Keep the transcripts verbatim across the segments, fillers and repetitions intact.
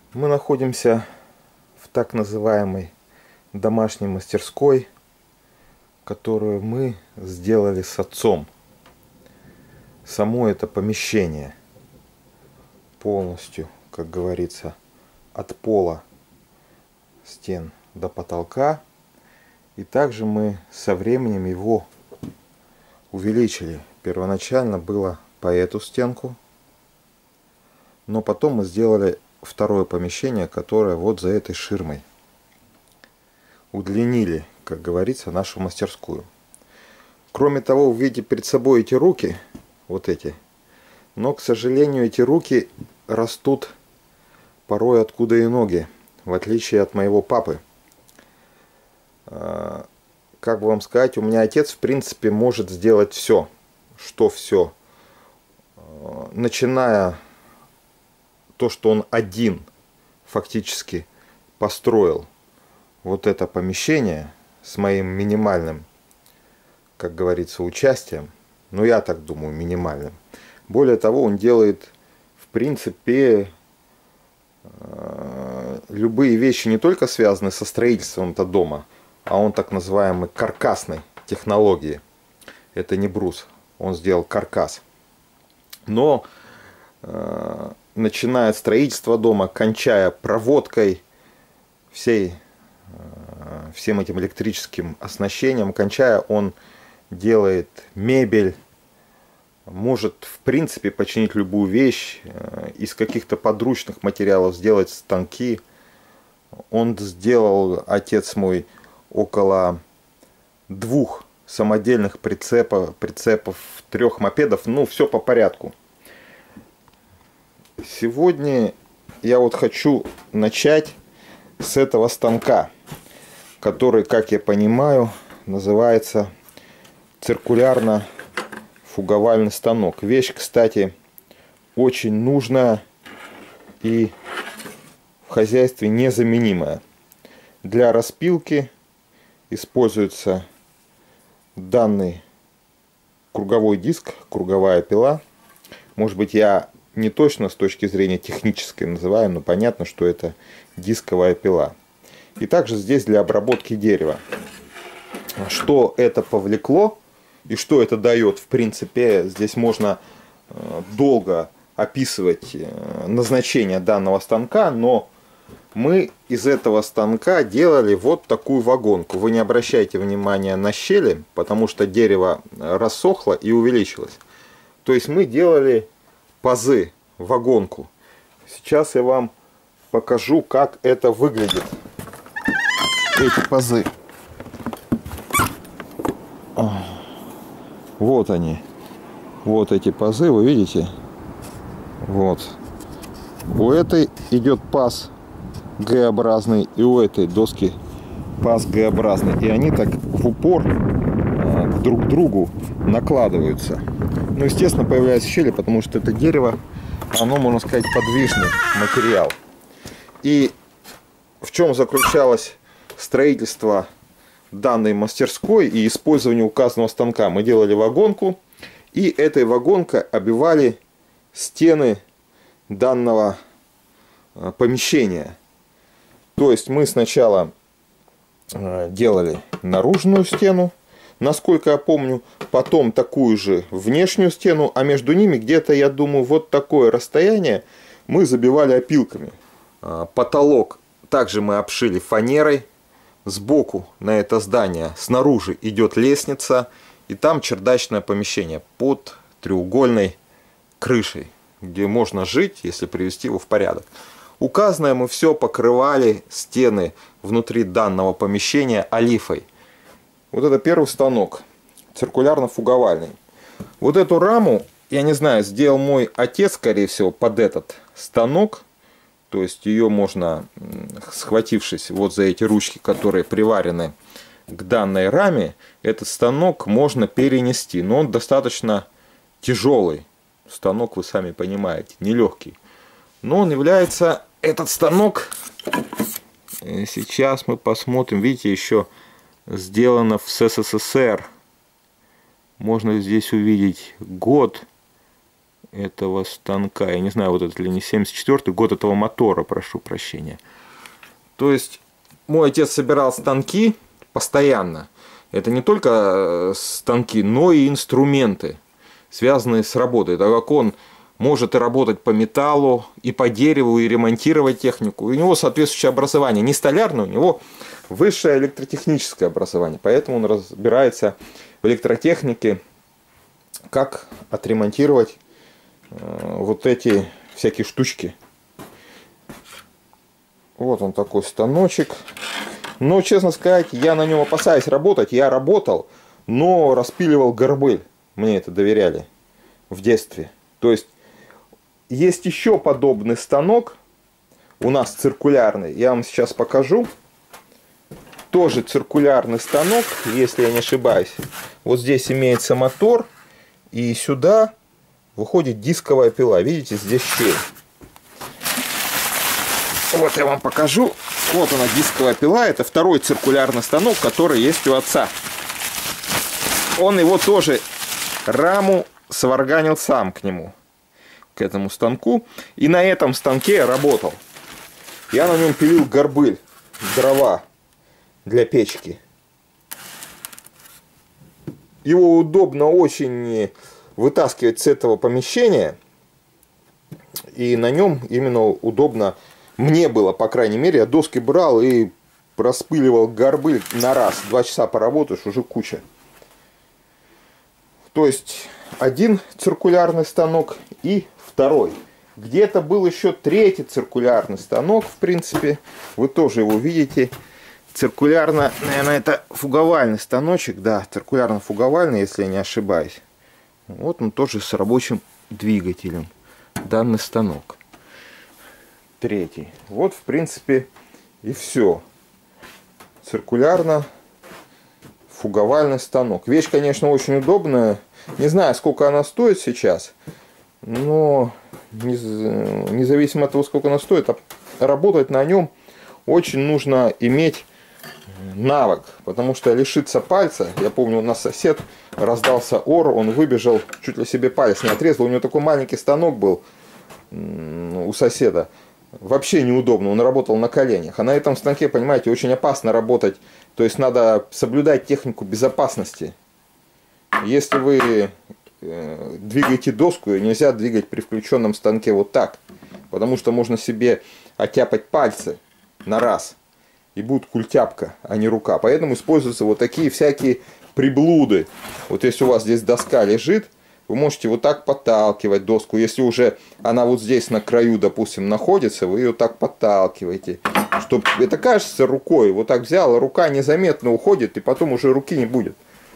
Мы находимся в так называемой домашней мастерской, которую мы сделали с отцом. Само это помещение полностью, как говорится, от пола стен до потолка. И также мы со временем его увеличили. Первоначально было по эту стенку, но потом мы сделали второе помещение, которое вот за этой ширмой. Удлинили, как говорится, нашу мастерскую. Кроме того, вы видите перед собой эти руки, вот эти. Но, к сожалению, эти руки растут порой откуда и ноги, в отличие от моего папы. Как бы вам сказать, у меня отец, в принципе, может сделать все. Что все? Начиная то, что он один фактически построил вот это помещение с моим минимальным, как говорится, участием. Ну, я так думаю, минимальным. Более того, он делает, в принципе, любые вещи не только связаны со строительством этого дома, а он так называемой каркасной технологии. Это не брус, он сделал каркас. Но э, начиная от строительства дома, кончая проводкой всей, э, всем этим электрическим оснащением, кончая, он делает мебель, может в принципе починить любую вещь, э, из каких-то подручных материалов сделать станки. Он сделал, отец мой, около двух самодельных прицепов, прицепов, трех мопедов, ну все по порядку. Сегодня я вот хочу начать с этого станка, который, как я понимаю, называется циркулярно-фуговальный станок. Вещь, кстати, очень нужная и в хозяйстве незаменимая. Для распилки используется данный круговой диск, круговая пила. Может быть, я не точно с точки зрения технической называю, но понятно, что это дисковая пила. И также здесь для обработки дерева. Что это повлекло и что это дает, в принципе, здесь можно долго описывать назначение данного станка, но мы из этого станка делали вот такую вагонку. Вы не обращайте внимания на щели, потому что дерево рассохло и увеличилось. То есть мы делали пазы, вагонку. Сейчас я вам покажу, как это выглядит. Эти пазы. Вот они. Вот эти пазы, вы видите? Вот. У этой идет паз Г-образный, и у этой доски паз Г-образный. И они так в упор э, друг к другу накладываются. Ну, естественно, появляются щели, потому что это дерево, оно, можно сказать, подвижный материал. И в чем заключалось строительство данной мастерской и использование указанного станка? Мы делали вагонку, и этой вагонкой обивали стены данного э, помещения. То есть мы сначала делали наружную стену, насколько я помню, потом такую же внешнюю стену, а между ними где-то, я думаю, вот такое расстояние мы забивали опилками. Потолок также мы обшили фанерой. Сбоку на это здание снаружи идет лестница, и там чердачное помещение под треугольной крышей, где можно жить, если привести его в порядок. Указанное мы все покрывали стены внутри данного помещения олифой. Вот это первый станок, циркулярно-фуговальный. Вот эту раму, я не знаю, сделал мой отец, скорее всего, под этот станок. То есть ее можно, схватившись вот за эти ручки, которые приварены к данной раме, этот станок можно перенести. Но он достаточно тяжелый. Станок, вы сами понимаете, нелегкий. Но он является, этот станок, сейчас мы посмотрим, видите, еще сделано в СССР. Можно здесь увидеть год этого станка. Я не знаю, вот это ли не семьдесят четвёртый год этого мотора, прошу прощения. То есть мой отец собирал станки постоянно. Это не только станки, но и инструменты, связанные с работой. Так как он может и работать по металлу, и по дереву, и ремонтировать технику. У него соответствующее образование. Не столярное, у него высшее электротехническое образование. Поэтому он разбирается в электротехнике, как отремонтировать э, вот эти всякие штучки. Вот он такой станочек. Но, честно сказать, я на нем опасаюсь работать. Я работал, но распиливал горбыль. Мне это доверяли в детстве. То есть, есть еще подобный станок. У нас циркулярный. Я вам сейчас покажу. Тоже циркулярный станок, если я не ошибаюсь. Вот здесь имеется мотор. И сюда выходит дисковая пила. Видите, здесь щель. Вот я вам покажу. Вот она, дисковая пила. Это второй циркулярный станок, который есть у отца. Он его тоже, раму сварганил сам к нему, к этому станку. И на этом станке я работал. Я на нем пилил горбыль, дрова для печки. Его удобно очень вытаскивать с этого помещения. И на нем именно удобно мне было, по крайней мере. Я доски брал и распыливал горбыль на раз. Два часа поработаешь, уже куча. То есть один циркулярный станок и второй. Где-то был еще третий циркулярный станок, в принципе. Вы тоже его видите. Циркулярно, наверное, это фуговальный станочек. Да, циркулярно-фуговальный, если я не ошибаюсь. Вот он тоже с рабочим двигателем. Данный станок. Третий. Вот, в принципе, и все. Циркулярно-фуговальный станок. Вещь, конечно, очень удобная. Не знаю, сколько она стоит сейчас. Но независимо от того, сколько она стоит, работать на нем очень нужно иметь навык, потому что лишиться пальца, я помню, у нас сосед раздался ор, он выбежал, чуть ли себе палец не отрезал, у него такой маленький станок был у соседа, вообще неудобно, он работал на коленях, а на этом станке, понимаете, очень опасно работать, то есть надо соблюдать технику безопасности. Если вы двигаете доску, ее нельзя двигать при включенном станке вот так, потому что можно себе оттяпать пальцы на раз. И будет культяпка, а не рука. Поэтому используются вот такие всякие приблуды. Вот если у вас здесь доска лежит, вы можете вот так подталкивать доску. Если уже она вот здесь на краю, допустим, находится, вы ее так подталкиваете. Чтобы это кажется рукой. Вот так взял, рука незаметно уходит, и потом уже руки не будет.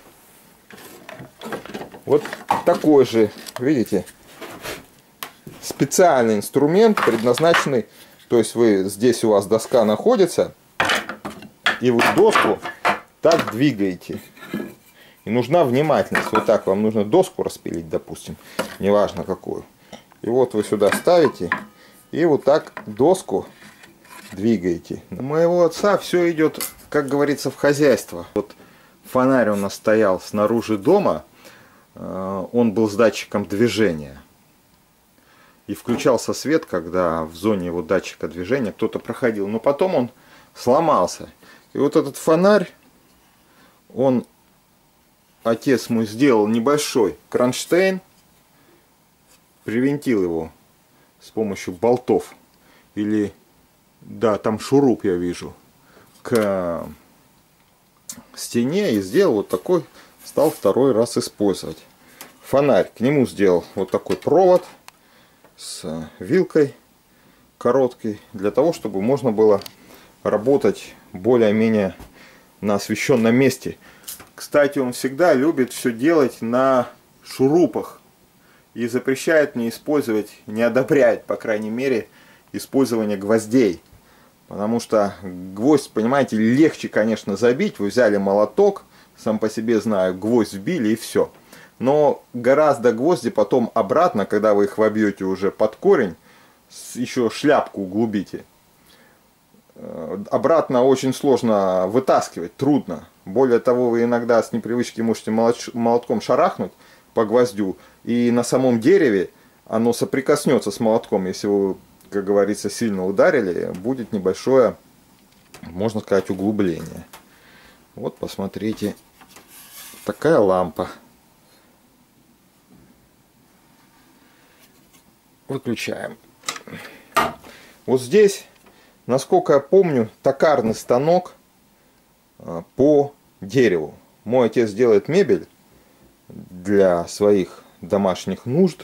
Вот такой же, видите, специальный инструмент, предназначенный. То есть вы здесь у вас доска находится. И вы доску так двигаете. И нужна внимательность. Вот так вам нужно доску распилить, допустим. Неважно какую. И вот вы сюда ставите. И вот так доску двигаете. У моего отца все идет, как говорится, в хозяйство. Вот фонарь у нас стоял снаружи дома. Он был с датчиком движения. И включался свет, когда в зоне его датчика движения кто-то проходил. Но потом он сломался. И вот этот фонарь, он, отец мой сделал небольшой кронштейн, привинтил его с помощью болтов, или, да, там шуруп я вижу, к стене, и сделал вот такой, стал второй раз использовать. Фонарь, к нему сделал вот такой провод с вилкой короткой, для того, чтобы можно было работать более-менее на освещенном месте. Кстати, он всегда любит все делать на шурупах и запрещает мне использовать, не одобряет, по крайней мере, использование гвоздей. Потому что гвоздь, понимаете, легче, конечно, забить. Вы взяли молоток, сам по себе знаю, гвоздь вбили и все. Но гораздо гвозди потом обратно, когда вы их вобьете уже под корень, еще шляпку углубите. Обратно очень сложно вытаскивать, трудно. Более того, вы иногда с непривычки можете молотком шарахнуть по гвоздю, и на самом дереве оно соприкоснется с молотком, если вы, как говорится, сильно ударили, будет небольшое, можно сказать, углубление. Вот, посмотрите, такая лампа. Выключаем. Вот здесь, насколько я помню, токарный станок по дереву. Мой отец делает мебель для своих домашних нужд.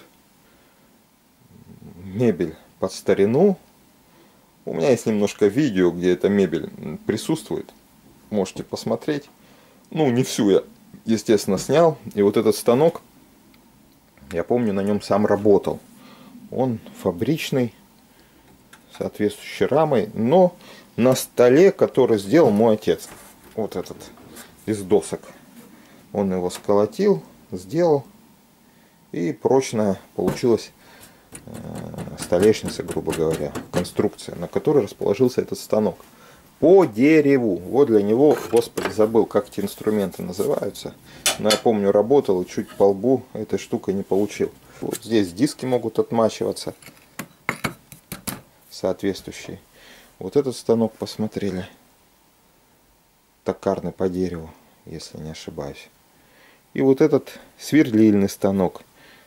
Мебель под старину. У меня есть немножко видео, где эта мебель присутствует. Можете посмотреть. Ну, не всю я, естественно, снял. И вот этот станок, я помню, на нем сам работал. Он фабричный, соответствующей рамой, но на столе, который сделал мой отец. Вот этот, из досок. Он его сколотил, сделал. И прочная получилась столешница, грубо говоря, конструкция, на которой расположился этот станок. По дереву. Вот для него, господи, забыл, как эти инструменты называются. Но я помню, работал и чуть по лбу этой штукой не получил. Вот здесь диски могут отмачиваться. Соответствующие. Вот этот станок посмотрели. Токарный по дереву, если не ошибаюсь. И вот этот сверлильный станок.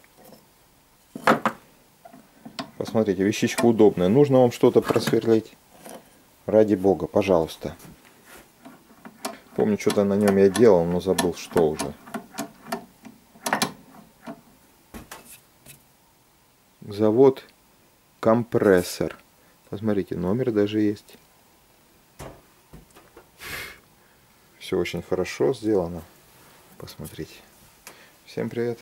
Посмотрите, вещичка удобная. Нужно вам что-то просверлить? Ради бога, пожалуйста. Помню, что-то на нем я делал, но забыл, что уже. Завод Компрессор. Посмотрите, номер даже есть. Все очень хорошо сделано. Посмотрите. Всем привет.